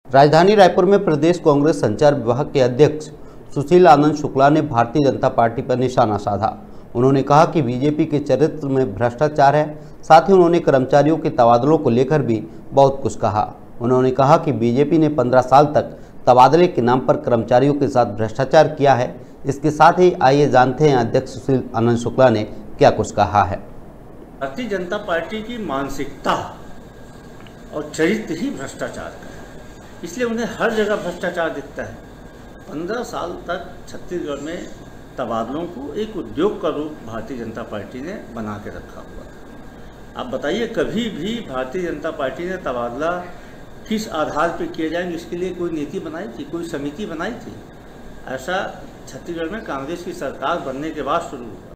राजधानी रायपुर में प्रदेश कांग्रेस संचार विभाग के अध्यक्ष सुशील आनंद शुक्ला ने भारतीय जनता पार्टी पर निशाना साधा। उन्होंने कहा कि बीजेपी के चरित्र में भ्रष्टाचार है। साथ ही उन्होंने कर्मचारियों के तबादलों को लेकर भी बहुत कुछ कहा। उन्होंने कहा कि बीजेपी ने 15 साल तक तबादले के नाम पर कर्मचारियों के साथ भ्रष्टाचार किया है। इसके साथ ही आइए जानते हैं अध्यक्ष सुशील आनंद शुक्ला ने क्या कुछ कहा है। भारतीय जनता पार्टी की मानसिकता और चरित्र ही भ्रष्टाचार का है, इसलिए उन्हें हर जगह भ्रष्टाचार दिखता है। 15 साल तक छत्तीसगढ़ में तबादलों को एक उद्योग का रूप भारतीय जनता पार्टी ने बना के रखा हुआ था। आप बताइए, कभी भी भारतीय जनता पार्टी ने तबादला किस आधार पर किए जाएंगे इसके लिए कोई नीति बनाई थी, कोई समिति बनाई थी? ऐसा छत्तीसगढ़ में कांग्रेस की सरकार बनने के बाद शुरू हुआ।